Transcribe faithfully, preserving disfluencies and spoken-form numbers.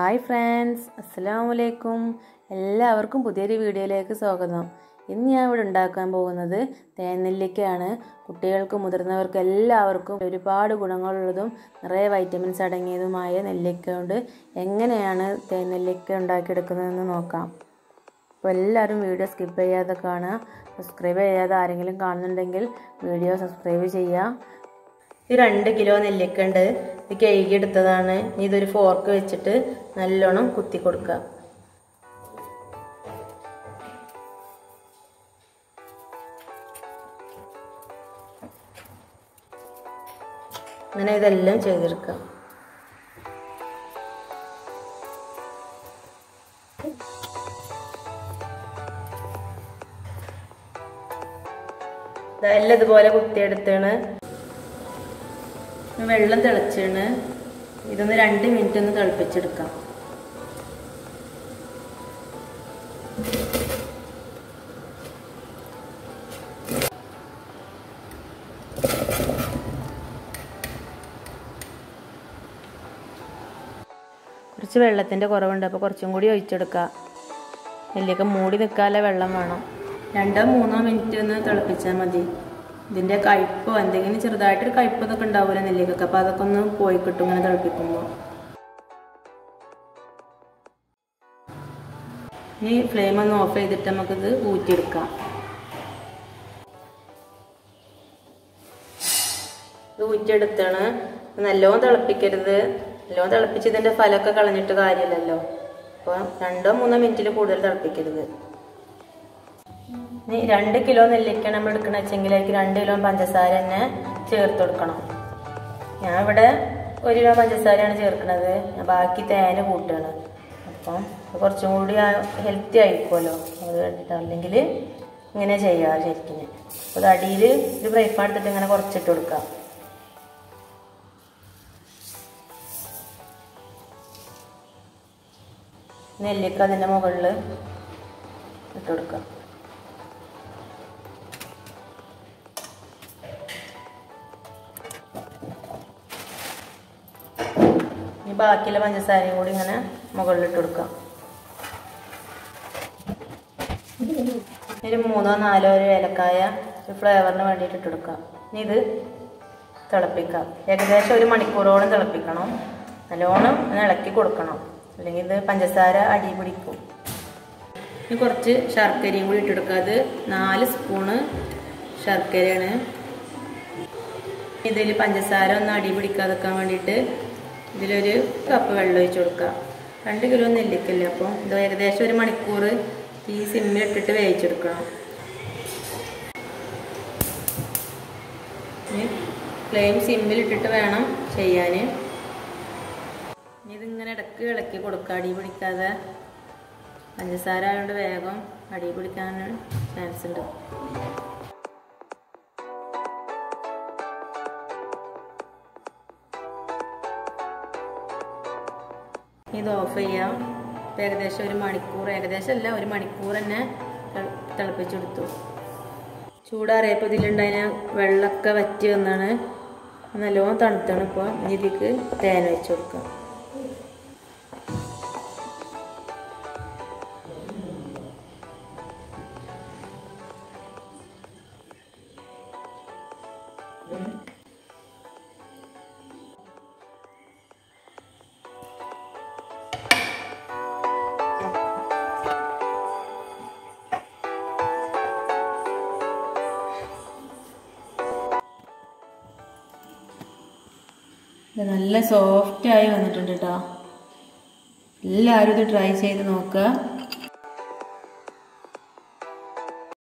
Hi friends, അസ്സലാമു അലൈക്കും. എല്ലാവർക്കും പുതിയൊരു വീഡിയോയിലേക്ക് സ്വാഗതം. ഇന്ന് ഞാൻ ഇവിടെ ഉണ്ടാക്കാൻ പോകുന്നത് തേൻനെല്ലിക്കയാണ്. കുട്ടികൾക്കും മുതിർന്നവർക്കും എല്ലാവർക്കും ഒരുപാട് ഗുണങ്ങളുള്ളതും നിറയെ വൈറ്റമിൻസ് അടങ്ങിയതുമായ നെല്ലിക്ക കൊണ്ട് എങ്ങനെയാണ് തേൻനെല്ലിക്ക ഉണ്ടാക്കിയെടുക്കുന്നതെന്ന് നോക്കാം. അപ്പോൾ എല്ലാവരും വീഡിയോ സ്കിപ്പ് ചെയ്യാതെ കാണുക. സബ്സ്ക്രൈബ് ചെയ്യാതെ ആരെങ്കിലും കാണുന്നുണ്ടെങ്കിൽ വീഡിയോ സബ്സ്ക്രൈബ് ചെയ്യുക. ഇത് രണ്ട് കിലോ നെല്ലിക്ക ഉണ്ട്. ഇത് കഴുകിയെടുത്തതാണ്. ഇതൊരു ഫോർക്ക് വെച്ചിട്ട് നല്ലോണം കുത്തി കൊടുക്കുക. അങ്ങനെ ഇതെല്ലാം ചെയ്തെടുക്കുക. ഇതെല്ലാം ഇതുപോലെ കുത്തിയെടുത്താണ്. വെള്ളം തിളച്ചാണ്. ഇതൊന്ന് രണ്ട് മിനിറ്റ് ഒന്ന് തിളപ്പിച്ചെടുക്കാം. കുറച്ച് വെള്ളത്തിൻ്റെ കുറവുണ്ട്, അപ്പോൾ കുറച്ചും കൂടി ഒഴിച്ചെടുക്കുക. നെല്ലിക്ക മൂടി നിൽക്കാതെ വെള്ളം വേണം. രണ്ടോ മൂന്നോ മിനിറ്റ് ഒന്ന് തിളപ്പിച്ചാൽ മതി. ഇതിൻ്റെ കയ്പോ എന്തെങ്കിലും ചെറുതായിട്ടൊരു കയ്പ് ഇതൊക്കെ ഉണ്ടാവില്ല നെല്ലിക്കൊക്കെ, അപ്പോൾ അതൊക്കെ ഒന്ന് പോയി കിട്ടും ഇങ്ങനെ തിളപ്പിക്കുമ്പോൾ. ഇനി ഫ്ലെയിം ഒന്ന് ഓഫ് ചെയ്തിട്ട് നമുക്കിത് ഊറ്റിയെടുക്കാം. ഇത് ഊറ്റിയെടുത്താണ്. നല്ലോണം തിളപ്പിക്കരുത്. നല്ലോണം തിളപ്പിച്ച് ഇതിൻ്റെ ഫലമൊക്കെ കളഞ്ഞിട്ട് കാര്യമില്ലല്ലോ. അപ്പോൾ രണ്ടോ മൂന്നോ മിനിറ്റിൽ കൂടുതൽ തിളപ്പിക്കരുത്. ഇനി രണ്ട് കിലോ നെല്ലിക്ക നമ്മൾ എടുക്കണ വെച്ചെങ്കിൽ അതിലേക്ക് രണ്ട് കിലോ പഞ്ചസാര തന്നെ ചേർത്ത് കൊടുക്കണം. ഞാൻ ഇവിടെ ഒരു കിലോ പഞ്ചസാരയാണ് ചേർക്കുന്നത്. ഞാൻ ബാക്കി തേന് കൂട്ടുകയാണ്. അപ്പം കുറച്ചും കൂടി ഹെൽത്തി ആയിരിക്കുമല്ലോ അത് വേണ്ടിയിട്ട്. അല്ലെങ്കിൽ ഇങ്ങനെ ചെയ്യാം ശരിക്കും. അപ്പോൾ അത് അടിയിൽ ഒരു ഫ്രൈ പാൻ എടുത്തിട്ട് ഇങ്ങനെ കുറച്ചിട്ട് കൊടുക്കാം. നെല്ലിക്ക അതിൻ്റെ മുകളിൽ ഇട്ട് കൊടുക്കാം. ഇനി ബാക്കിയുള്ള പഞ്ചസാരയും കൂടി ഇങ്ങനെ മുകളിലിട്ട് കൊടുക്കാം. ഒരു മൂന്നോ നാലോ ഒരു ഏലക്കായ ഒരു ഫ്ലേവറിന് വേണ്ടിയിട്ട് ഇട്ട് കൊടുക്കാം. ഇനി ഇത് തിളപ്പിക്കാം. ഏകദേശം ഒരു മണിക്കൂറോളം തിളപ്പിക്കണം. നല്ലോണം ഇളക്കി കൊടുക്കണം, അല്ലെങ്കിൽ ഇത് പഞ്ചസാര അടി പിടിക്കും. ഇനി കുറച്ച് ശർക്കരയും കൂടി ഇട്ട് കൊടുക്കുക. അത് നാല് സ്പൂണ് ശർക്കരയാണ്. ഇതിൽ പഞ്ചസാര ഒന്ന് അടി പിടിക്കാതെക്കാൻ വേണ്ടിയിട്ട് ഇതിലൊരു കപ്പ് വെള്ളം ഒഴിച്ച് കൊടുക്കുക. രണ്ട് കിലോ നെല്ലിക്കല്ലേ, അപ്പോൾ ഇത് ഏകദേശം ഒരു മണിക്കൂർ ഈ സിമ്മിലിട്ടിട്ട് വേവിച്ചെടുക്കണം. ഫ്ലെയിം സിമ്മിലിട്ടിട്ട് വേണം ചെയ്യാൻ. ഇതിങ്ങനെ ഇടയ്ക്ക് ഇളക്കി കൊടുക്കുക, അടി പിടിക്കാതെ. പഞ്ചസാര ആയതുകൊണ്ട് വേഗം അടി പിടിക്കാൻ ചാൻസ് ഉണ്ട്. ഇത് ഓഫ് ചെയ്യാം. ഏകദേശം ഒരു മണിക്കൂർ, ഏകദേശം അല്ല ഒരു മണിക്കൂർ തന്നെ തിളപ്പിച്ചെടുത്തു. ചൂടാറിയപ്പോൾ ഇതിലുണ്ടായ വെള്ളമൊക്കെ വറ്റി വന്നാണ്. നല്ലോണം തണുത്താണ്. ഇപ്പോൾ ഇനി ഇതിലേക്ക് തേൻ വെച്ച് കൊടുക്കാം. നല്ല സോഫ്റ്റായി വന്നിട്ടുണ്ട് കേട്ടോ. എല്ലാവരും ഇത് ട്രൈ ചെയ്ത് നോക്കുക.